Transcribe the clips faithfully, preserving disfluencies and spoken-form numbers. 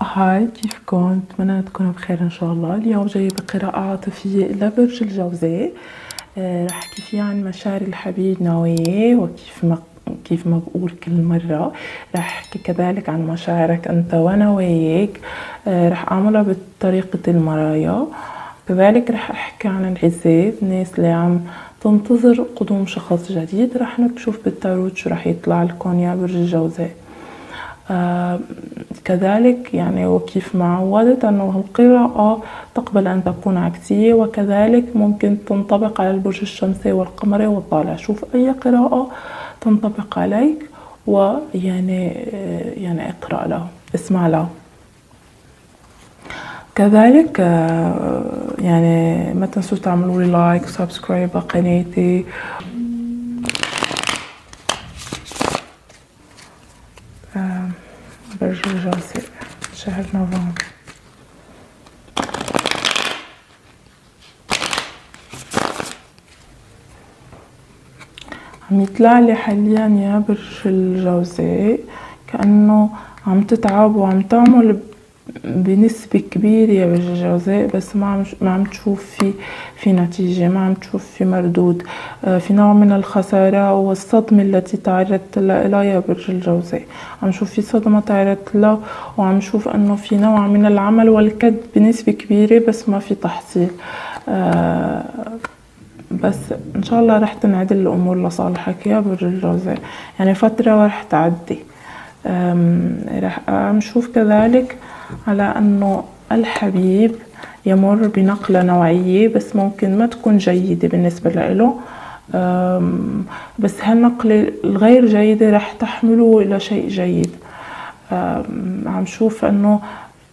هاي، كيفكن؟ بتمنى تكونوا بخير ان شاء الله. اليوم جايبة قراءة عاطفية لبرج الجوزاء. آه رح احكي فيها عن مشاعر الحبيب نواياه، وكيف ما كيف ما بقول كل مرة رح احكي كذلك عن مشاعرك انت ونواياك. آه رح اعملها بطريقة المرايا. كذلك رح احكي عن العزاب، الناس اللي عم تنتظر قدوم شخص جديد. رح نشوف بالتاروت شو رح يطلع لكم يا برج الجوزاء. آه كذلك يعني وكيف ما عودت أنه القراءة تقبل أن تكون عكسية، وكذلك ممكن تنطبق على البرج الشمسي والقمري والطالع. شوف أي قراءة تنطبق عليك ويعني يعني اقرأ له، اسمع له. كذلك يعني ما تنسوا تعملوا لي لايك وسبسكرايب لقناتي. برج الجوزاء شهر نوفمبر. عم يطلع لي حاليا يا برج الجوزاء كأنه عم تتعب وعم تعمل بنسبة كبيرة يا برج الجوزاء، بس ما عم ما عم تشوف في في نتيجة، ما عم تشوف في مردود. في نوع من الخسارة والصدمة التي تعرضت لها يا برج الجوزاء. عم شوف في صدمة تعرضت لها، وعم شوف انه في نوع من العمل والكد بنسبة كبيرة، بس ما في تحصيل. بس ان شاء الله رح تنعدل الامور لصالحك يا برج الجوزاء، يعني فترة ورح تعدي. رح نشوف كذلك على انه الحبيب يمر بنقلة نوعية، بس ممكن ما تكون جيدة بالنسبة له. بس هالنقلة الغير جيدة رح تحمله الى شيء جيد. عم شوف انه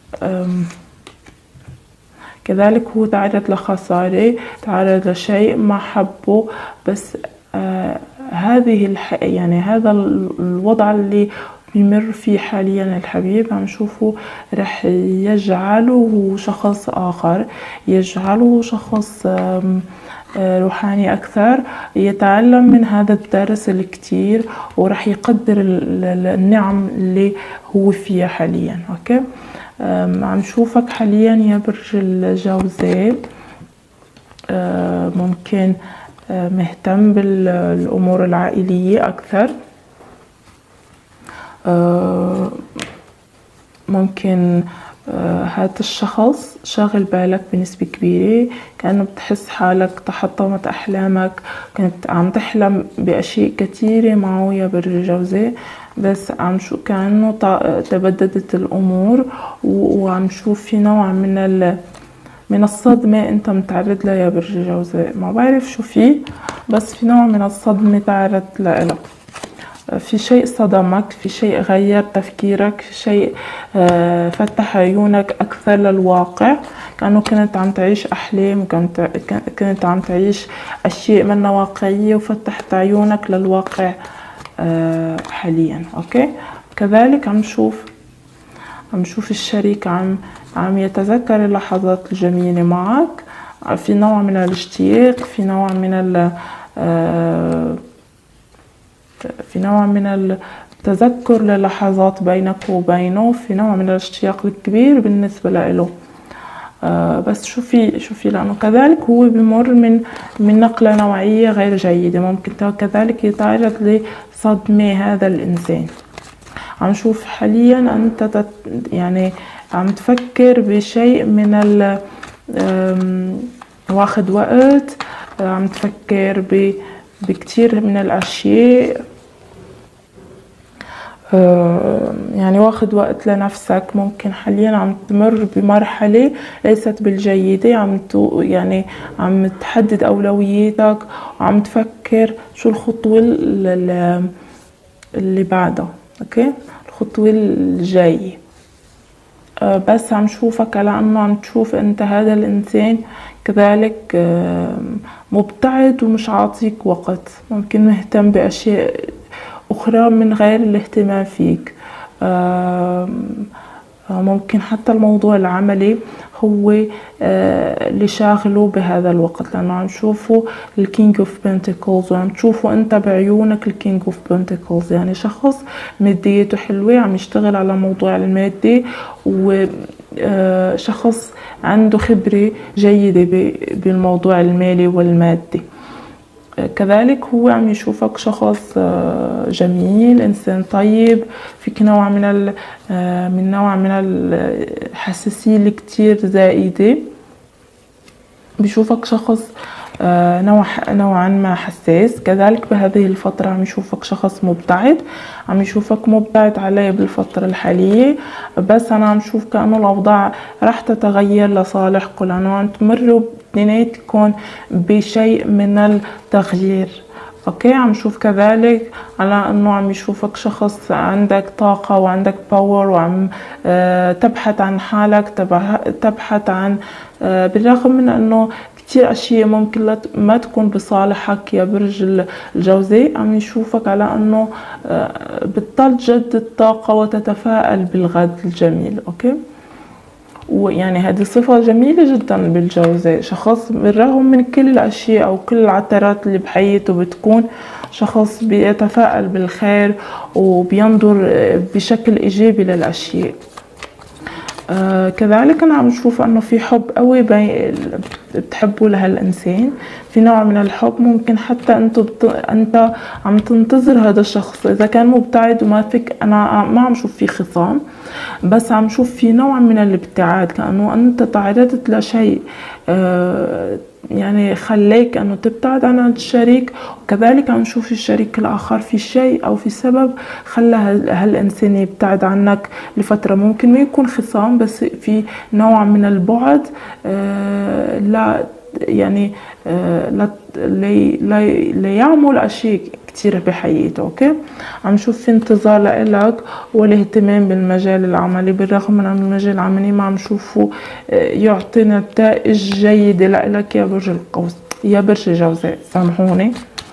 كذلك هو تعرض لخسارة، تعرض لشيء ما حبه، بس آه هذه الح... يعني هذا الوضع اللي بيمر فيه حاليا الحبيب عم شوفه رح يجعله شخص آخر، يجعله شخص آه روحاني أكثر، يتعلم من هذا الدرس الكتير، ورح يقدر النعم اللي هو فيها حاليا. أوكي، عم شوفك حاليا يا برج الجوزاء ممكن مهتم بالأمور العائلية أكثر. ممكن هذا الشخص شاغل بالك بنسبة كبيرة، كأنه بتحس حالك تحطمت أحلامك، كنت عم تحلم بأشياء كتيرة معه يا برج الجوزاء، بس عم شو كأنه تبددت الأمور، وعم شوف في نوع من ال من الصدمة انت متعرض لها يا برج الجوزاء. ما بعرف شو فيه، بس في نوع من الصدمة تعرضت لها. في شيء صدمك، في شيء غير تفكيرك، في شيء فتح عيونك أكثر للواقع، كأنه كنت عم تعيش أحلام، وكنت كنت عم تعيش أشياء منها واقعية، وفتحت عيونك للواقع حاليا. أوكي، كذلك عم شوف عم شوف الشريك عم عم يتذكر اللحظات الجميلة معك، في نوع من الاشتياق، في نوع من ال في نوع من التذكر للحظات بينك وبينه، في نوع من الاشتياق الكبير بالنسبة له. آه بس شوفي شوفي لأنه كذلك هو بمر من من نقلة نوعية غير جيدة، ممكن كذلك يتعرض لصدمة هذا الإنسان. عم شوف حاليا أنت تت يعني عم تفكر بشيء من ال واخد وقت، عم تفكر ب بكتير من الأشياء، يعني واخد وقت لنفسك. ممكن حاليا عم تمر بمرحلة ليست بالجيدة، عم يعني عم تحدد أولوياتك، وعم تفكر شو الخطوة اللي, اللي بعدها. أوكي، الخطوة الجاية. بس عم شوفك على أنه عم تشوف أنت هذا الإنسان كذلك مبتعد ومش عاطيك وقت، ممكن مهتم بأشياء أخرى من غير الاهتمام فيك. ممكن حتى الموضوع العملي هو اللي شاغله بهذا الوقت، لأنه عم تشوفوا الكينج اوف بنتيكلز، وعم تشوفوا انت بعيونك الكينج اوف بنتيكلز، يعني شخص ماديته حلوة، عم يشتغل على موضوع المادي، وشخص عنده خبرة جيدة بالموضوع المالي والمادي. كذلك هو عم يشوفك شخص جميل، إنسان طيب، فيك نوع من من نوع من الحساسية اللي كتير زائدة. بيشوفك شخص نوع نوعا ما حساس. كذلك بهذه الفترة عم يشوفك شخص مبتعد، عم يشوفك مبتعد عليه بالفترة الحالية، بس أنا عم شوف كأنه الأوضاع راح تتغير لصالحكم، لأنه عم تمروا اثنيناتكم بشيء من التغيير. اوكي، عم شوف كذلك على انه عم يشوفك شخص عندك طاقة وعندك باور، وعم آه تبحث عن حالك، تبحث عن آه بالرغم من انه كتير اشياء ممكن ما تكون بصالحك يا برج الجوزاء، عم يشوفك على انه آه بتضل تجدد الطاقة وتتفائل بالغد الجميل. اوكي، ويعني هذه صفة جميلة جدا بالجوزاء، شخص بالرغم من كل الأشياء أو كل العثرات اللي بحياته بتكون شخص بيتفائل بالخير وبينظر بشكل إيجابي للأشياء. آه كذلك أنا عم شوف أنه في حب قوي بتحبوا لهالإنسان، في نوع من الحب. ممكن حتى أنت بت... أنت عم تنتظر هذا الشخص، إذا كان مبتعد وما فيك، أنا ما عم شوف في خصام، بس عم شوف في نوع من الابتعاد، كأنه أنت تعرضت لشيء آه يعني خليك أنه تبتعد عن الشريك، وكذلك عم نشوف الشريك الآخر في شيء أو في سبب خلى هالإنسان يبتعد عنك لفترة. ممكن ما يكون خصام، بس في نوع من البعد آه لا يعني آه لا لي ليعمل أشياء كتير بحياته. أوكي، عم نشوف في انتظار لإلك والاهتمام بالمجال العملي، بالرغم من أن المجال العملي ما عم نشوفه يعطي نتائج جيدة لإلك يا برج القوس يا برج الجوزاء، سامحوني.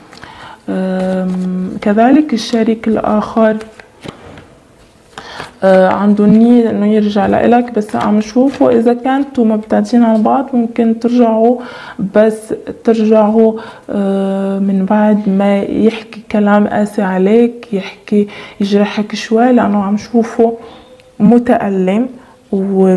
كذلك الشريك الآخر عنده النية انه يرجع لإلك، بس عم نشوفه اذا كنتوا مبتعدين عن بعض ممكن ترجعوا، بس ترجعوا من بعد ما يحكي كلام قاسي عليك، يحكي يجرحك شوي، لانه عم نشوفه متألم و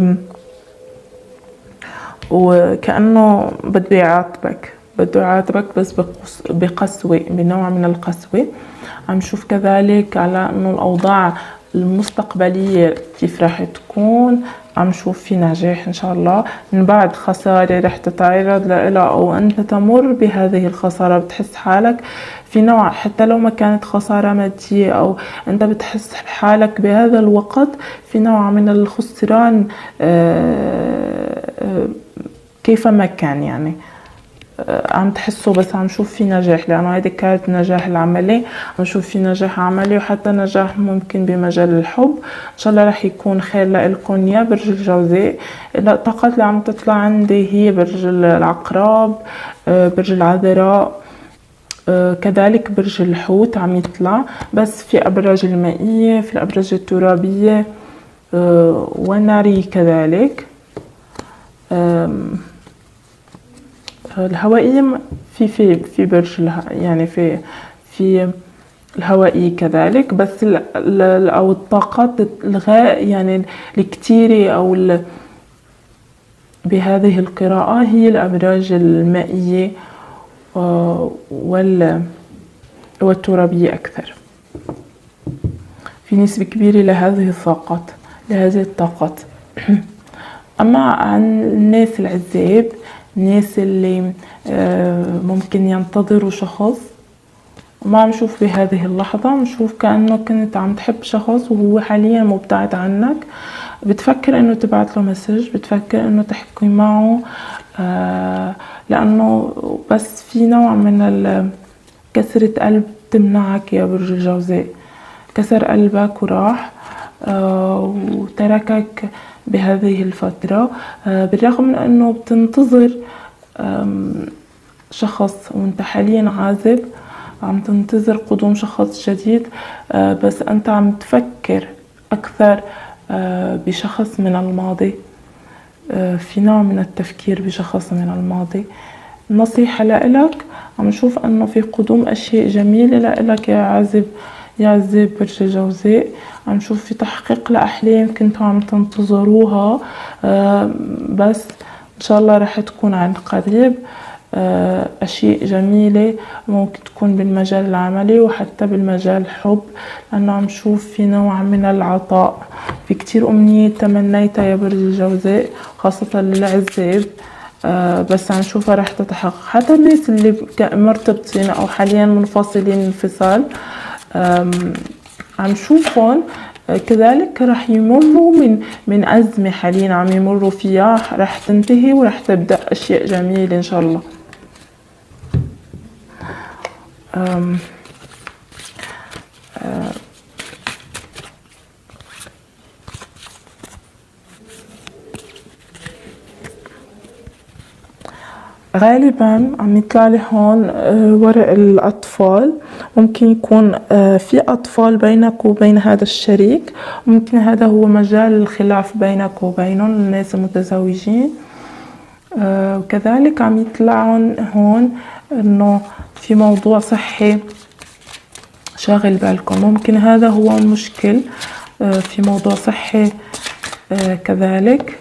وكأنه بده يعاتبك بده يعاتبك بس بقسوة، بنوع من القسوة. عم نشوف كذلك على انه الاوضاع المستقبلية كيف راح تكون، عم نشوف في نجاح ان شاء الله من بعد خسارة راح تتعرض لها، او انت تمر بهذه الخسارة بتحس حالك في نوع، حتى لو ما كانت خسارة مادية، او انت بتحس حالك بهذا الوقت في نوع من الخسران كيفما كان، يعني عم تحسوا، بس عم نشوف في نجاح، لانه هيدي كانت نجاح العملي، عم نشوف في نجاح عملي وحتى نجاح ممكن بمجال الحب. ان شاء الله رح يكون خير لكم يا برج الجوزاء. الطاقات اللي عم تطلع عندي هي برج العقرب، برج العذراء، كذلك برج الحوت عم يطلع، بس في ابراج المائية، في الابراج الترابية والنارية كذلك. الهوائية في في في برج يعني في في الهوائي كذلك، بس ال ال او الطاقات الغاء يعني الكتيرة او بهذه القراءة هي الابراج المائية وال والترابية اكثر، في نسبة كبيرة لهذه الطاقات لهذه الطاقات. اما عن الناس العزاب، الناس اللي ممكن ينتظروا شخص، ما عم نشوف بهذه اللحظة، عم نشوف كأنه كنت عم تحب شخص وهو حاليا مبتعد عنك، بتفكر انه تبعت له مسج، بتفكر انه تحكي معه، لانه بس في نوع من كسرة قلب تمنعك يا برج الجوزاء، كسر قلبك وراح وتركك بهذه الفترة، بالرغم من انه بتنتظر شخص وانت حاليا عازب، عم تنتظر قدوم شخص جديد، بس انت عم تفكر اكثر بشخص من الماضي، في نوع من التفكير بشخص من الماضي. نصيحة لإلك، عم نشوف أنه في قدوم أشياء جميلة لإلك يا عازب يا عزاب برج الجوزاء. عم نشوف في تحقيق لأحلام كنتوا عم تنتظروها، بس إن شاء الله رح تكون عن قريب. أشياء جميلة ممكن تكون بالمجال العملي وحتى بالمجال الحب، لأنه عم نشوف في نوع من العطاء. في كتير أمنية تمنيتها يا برج الجوزاء خاصة للعزاب، بس عم نشوفها رح تتحقق. حتى الناس اللي مرتبطين أو حاليا منفصلين انفصال عم نشوفهم كذلك رح يمروا من من أزمة حاليا عم يمروا فيها، رح تنتهي ورح تبدأ أشياء جميلة إن شاء الله. أم أم غالبا عم يطلع لي هون ورق الأطفال. ممكن يكون في أطفال بينك وبين هذا الشريك، ممكن هذا هو مجال الخلاف بينك وبينهم الناس المتزوجين. وكذلك عم يطلعون هون إنه في موضوع صحي شاغل بالكم، ممكن هذا هو المشكل في موضوع صحي. كذلك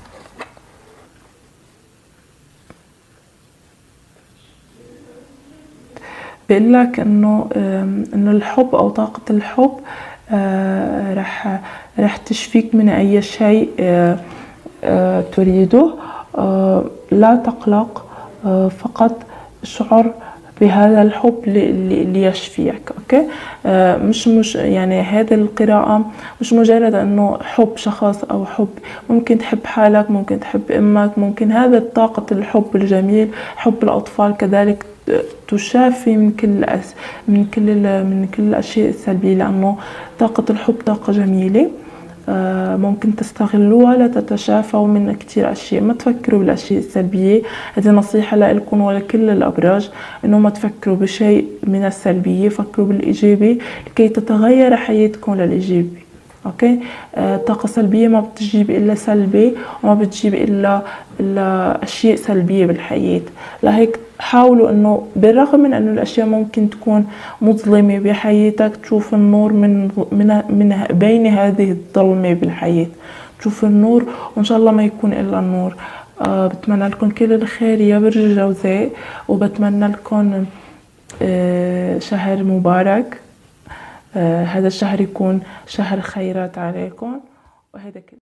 بقول لك انه انه الحب او طاقة الحب رح رح تشفيك من اي شيء تريده. لا تقلق، فقط اشعر بهذا الحب اللي يشفيك. اوكي، مش مش يعني هذه القراءة مش مجرد انه حب شخص او حب، ممكن تحب حالك، ممكن تحب امك، ممكن هذا طاقة الحب الجميل. حب الاطفال كذلك تشافي من كل الأس من كل من كل الاشياء السلبيه، لانه طاقه الحب طاقه جميله ممكن تستغلوها لتتشافوا من كتير اشياء. ما تفكروا بالاشياء السلبيه، هذه نصيحه لكم ولكل الابراج، انه ما تفكروا بشيء من السلبيه، فكروا بالايجابي لكي تتغير حياتكم للايجابي. اوكي، طاقه سلبيه ما بتجيب الا سلبي، وما بتجيب الا الا اشياء سلبيه بالحياه. لهيك حاولوا انه بالرغم من انه الاشياء ممكن تكون مظلمه بحياتك، تشوف النور من من من بين هذه الظلمه بالحياه، تشوف النور، وان شاء الله ما يكون الا النور. آه بتمنى لكم كل الخير يا برج الجوزاء، وبتمنى لكم آه شهر مبارك. آه هذا الشهر يكون شهر خيرات عليكم. وهذا كله.